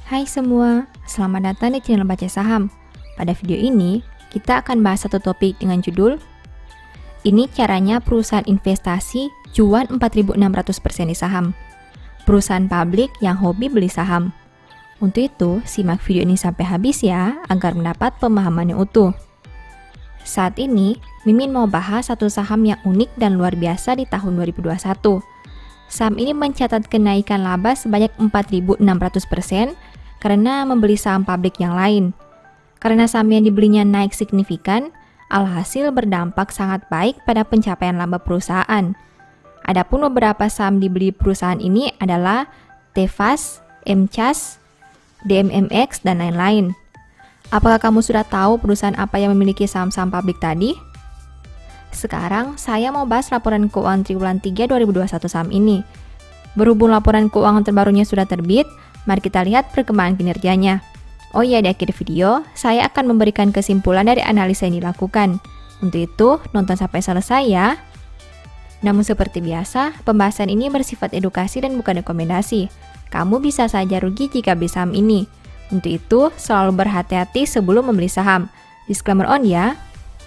Hai semua, selamat datang di channel Baca Saham. Pada video ini, kita akan bahas satu topik dengan judul Ini caranya perusahaan investasi cuan 4.600% di saham. Perusahaan publik yang hobi beli saham. Untuk itu, simak video ini sampai habis ya, agar mendapat pemahaman yang utuh. Saat ini, Mimin mau bahas satu saham yang unik dan luar biasa di tahun 2021. Saham ini mencatat kenaikan laba sebanyak 4.600% karena membeli saham publik yang lain. Karena saham yang dibelinya naik signifikan, alhasil berdampak sangat baik pada pencapaian laba perusahaan. Adapun beberapa saham dibeli perusahaan ini adalah Tefas, MCAS, DMMX, dan lain-lain. Apakah kamu sudah tahu perusahaan apa yang memiliki saham-saham publik tadi? Sekarang saya mau bahas laporan keuangan triwulan 3 2021 saham ini. Berhubung laporan keuangan terbarunya sudah terbit, mari kita lihat perkembangan kinerjanya. Oh iya, di akhir video, saya akan memberikan kesimpulan dari analisa yang dilakukan. Untuk itu, nonton sampai selesai ya. Namun seperti biasa, pembahasan ini bersifat edukasi dan bukan rekomendasi. Kamu bisa saja rugi jika beli saham ini. Untuk itu, selalu berhati-hati sebelum membeli saham. Disclaimer on ya.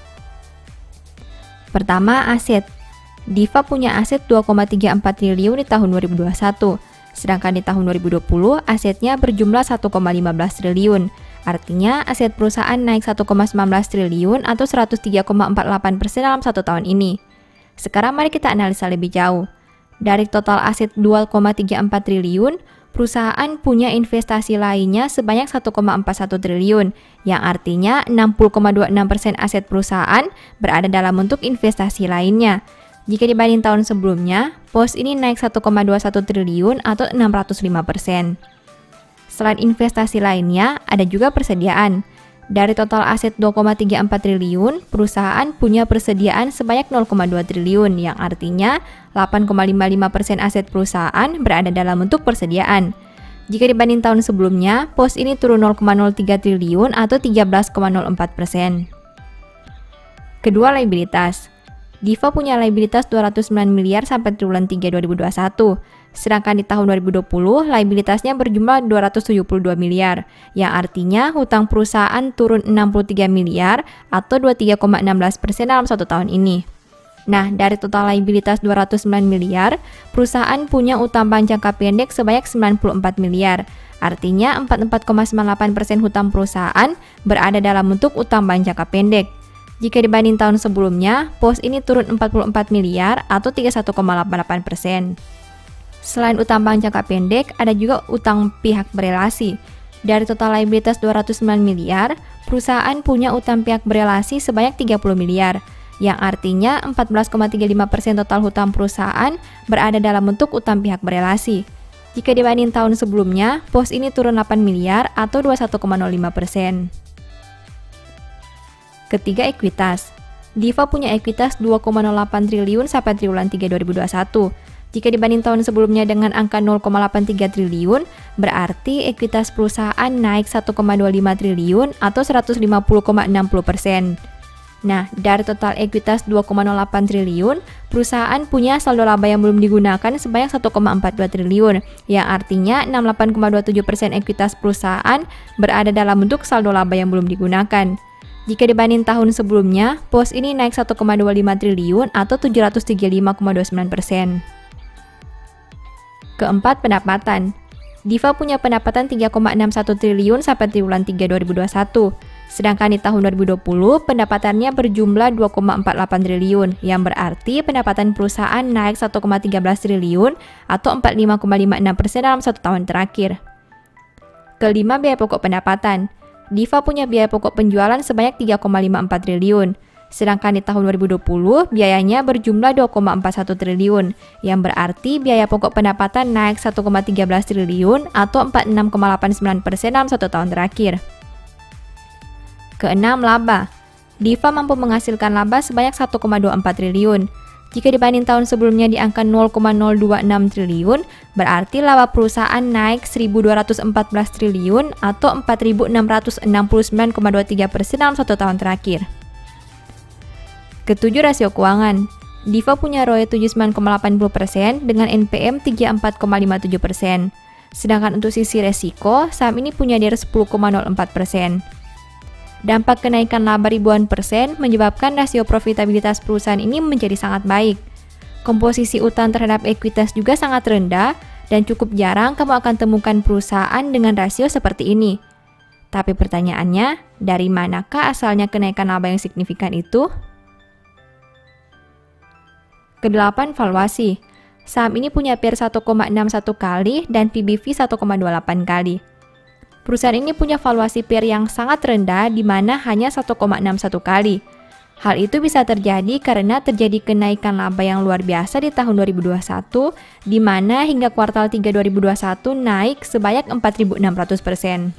Pertama, aset. Diva punya aset 2,34 triliun di tahun 2021. Sedangkan di tahun 2020, asetnya berjumlah 1,15 triliun. Artinya, aset perusahaan naik 1,19 triliun atau 103,48% dalam satu tahun ini. Sekarang mari kita analisa lebih jauh. Dari total aset 2,34 triliun, perusahaan punya investasi lainnya sebanyak 1,41 triliun, yang artinya 60,26% aset perusahaan berada dalam bentuk investasi lainnya. Jika dibanding tahun sebelumnya, pos ini naik 1,21 triliun atau 605%. Selain investasi lainnya, ada juga persediaan. Dari total aset 2,34 triliun, perusahaan punya persediaan sebanyak 0,2 triliun, yang artinya 8,55% aset perusahaan berada dalam bentuk persediaan. Jika dibanding tahun sebelumnya, pos ini turun 0,03 triliun atau 13,04%. Kedua, liabilitas. Diva punya liabilitas 209 miliar sampai triwulan 3 2021. Sedangkan di tahun 2020, liabilitasnya berjumlah 272 miliar, yang artinya hutang perusahaan turun 63 miliar atau 23,16% dalam satu tahun ini. Nah, dari total liabilitas 209 miliar, perusahaan punya utang bank jangka pendek sebanyak 94 miliar. Artinya 44,98% hutang perusahaan berada dalam bentuk utang bank jangka pendek. Jika dibanding tahun sebelumnya, pos ini turun 44 miliar atau 31,88%. Selain utang bank jangka pendek, ada juga utang pihak berelasi. Dari total liabilitas 209 miliar, perusahaan punya utang pihak berelasi sebanyak 30 miliar, yang artinya 14,35% total hutang perusahaan berada dalam bentuk utang pihak berelasi. Jika dibanding tahun sebelumnya, pos ini turun 8 miliar atau 21,05%. Ketiga, ekuitas. Diva punya ekuitas 2,08 triliun sampai triwulan 3 2021. Jika dibanding tahun sebelumnya dengan angka 0,83 triliun, berarti ekuitas perusahaan naik 1,25 triliun atau 150,60%. Nah, dari total ekuitas 2,08 triliun, perusahaan punya saldo laba yang belum digunakan sebanyak 1,42 triliun, yang artinya 68,27% ekuitas perusahaan berada dalam bentuk saldo laba yang belum digunakan. Jika dibanding tahun sebelumnya, pos ini naik 1,25 triliun atau 735,29%. Keempat, pendapatan. Diva punya pendapatan 3,61 triliun sampai triwulan 3 2021. Sedangkan di tahun 2020, pendapatannya berjumlah 2,48 triliun, yang berarti pendapatan perusahaan naik 1,13 triliun atau 45,56% dalam satu tahun terakhir. Kelima, biaya pokok pendapatan. Diva punya biaya pokok penjualan sebanyak 3,54 triliun. Sedangkan di tahun 2020, biayanya berjumlah 2,41 triliun, yang berarti biaya pokok pendapatan naik 1,13 triliun atau 46,89% dalam satu tahun terakhir. Keenam, laba. Diva mampu menghasilkan laba sebanyak 1,24 triliun. Jika dibanding tahun sebelumnya di angka 0,026 triliun, berarti laba perusahaan naik 1.214 triliun atau 4.669,23% dalam satu tahun terakhir. Ketujuh, rasio keuangan. Diva punya ROE 79,80% dengan NPM 34,57%. Sedangkan untuk sisi resiko, saham ini punya DR 10,04%. Dampak kenaikan laba ribuan persen menyebabkan rasio profitabilitas perusahaan ini menjadi sangat baik. Komposisi utang terhadap ekuitas juga sangat rendah dan cukup jarang kamu akan temukan perusahaan dengan rasio seperti ini. Tapi pertanyaannya, dari manakah asalnya kenaikan laba yang signifikan itu? Kedelapan, valuasi. Saham ini punya PER 1,61 kali dan PBV 1,28 kali. Perusahaan ini punya valuasi PER yang sangat rendah di mana hanya 1,61 kali. Hal itu bisa terjadi karena terjadi kenaikan laba yang luar biasa di tahun 2021, di mana hingga kuartal 3 2021 naik sebanyak 4.600%.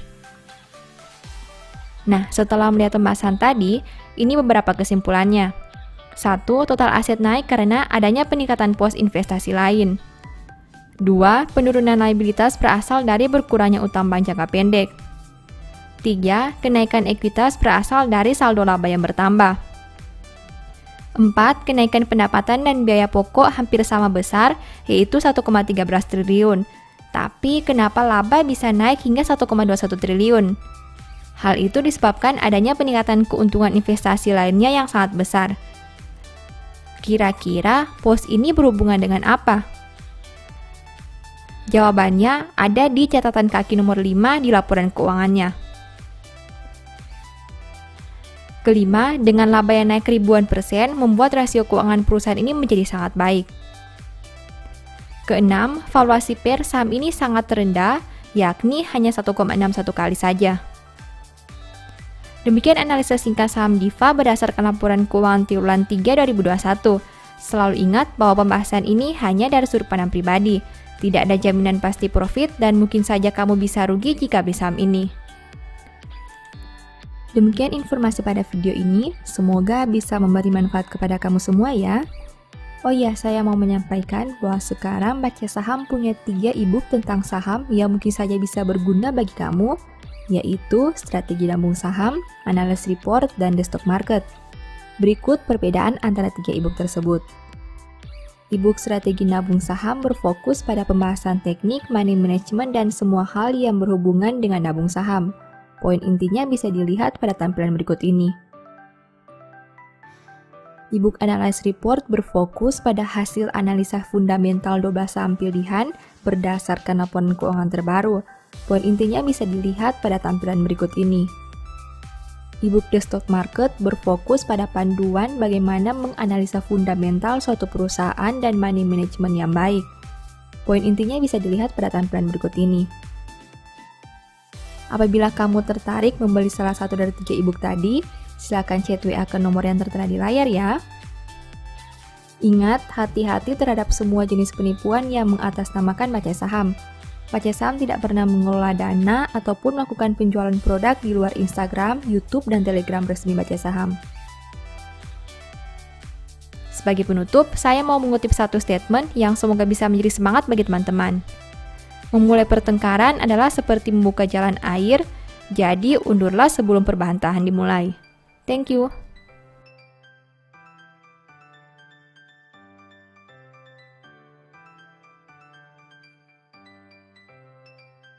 Nah, setelah melihat pembahasan tadi, ini beberapa kesimpulannya. 1. Total aset naik karena adanya peningkatan pos investasi lain. 2. Penurunan liabilitas berasal dari berkurangnya utang bank jangka pendek. 3. Kenaikan ekuitas berasal dari saldo laba yang bertambah. 4. Kenaikan pendapatan dan biaya pokok hampir sama besar, yaitu 1,13 triliun. Tapi kenapa laba bisa naik hingga 1,21 triliun? Hal itu disebabkan adanya peningkatan keuntungan investasi lainnya yang sangat besar. Kira-kira pos ini berhubungan dengan apa? Jawabannya ada di catatan kaki nomor 5 di laporan keuangannya. Kelima, dengan laba yang naik ribuan persen membuat rasio keuangan perusahaan ini menjadi sangat baik. Keenam, valuasi PER saham ini sangat rendah, yakni hanya 1,61 kali saja. Demikian analisa singkat saham Diva berdasarkan laporan keuangan triwulan 3 2021. Selalu ingat bahwa pembahasan ini hanya dari sudut pandang pribadi. Tidak ada jaminan pasti profit dan mungkin saja kamu bisa rugi jika beli saham ini. Demikian informasi pada video ini, semoga bisa memberi manfaat kepada kamu semua ya. Oh iya, saya mau menyampaikan bahwa sekarang Baca Saham punya 3 e-book tentang saham yang mungkin saja bisa berguna bagi kamu, yaitu Strategi Nabung Saham, Analysis Report, dan The Stock Market. Berikut perbedaan antara 3 e-book tersebut. E-book Strategi Nabung Saham berfokus pada pembahasan teknik, money management, dan semua hal yang berhubungan dengan nabung saham. Poin intinya bisa dilihat pada tampilan berikut ini. E-book Analysis Report berfokus pada hasil analisa fundamental 12 saham pilihan berdasarkan laporan keuangan terbaru. Poin intinya bisa dilihat pada tampilan berikut ini. E-book The Stock Market berfokus pada panduan bagaimana menganalisa fundamental suatu perusahaan dan money management yang baik. Poin intinya bisa dilihat pada tampilan berikut ini. Apabila kamu tertarik membeli salah satu dari 3 e-book tadi, silakan chat WA ke nomor yang tertera di layar ya. Ingat, hati-hati terhadap semua jenis penipuan yang mengatasnamakan Baca Saham. Baca Saham tidak pernah mengelola dana ataupun melakukan penjualan produk di luar Instagram, YouTube, dan Telegram resmi Baca Saham. Sebagai penutup, saya mau mengutip satu statement yang semoga bisa menjadi semangat bagi teman-teman. Memulai pertengkaran adalah seperti membuka jalan air, jadi undurlah sebelum perbantahan dimulai. Thank you.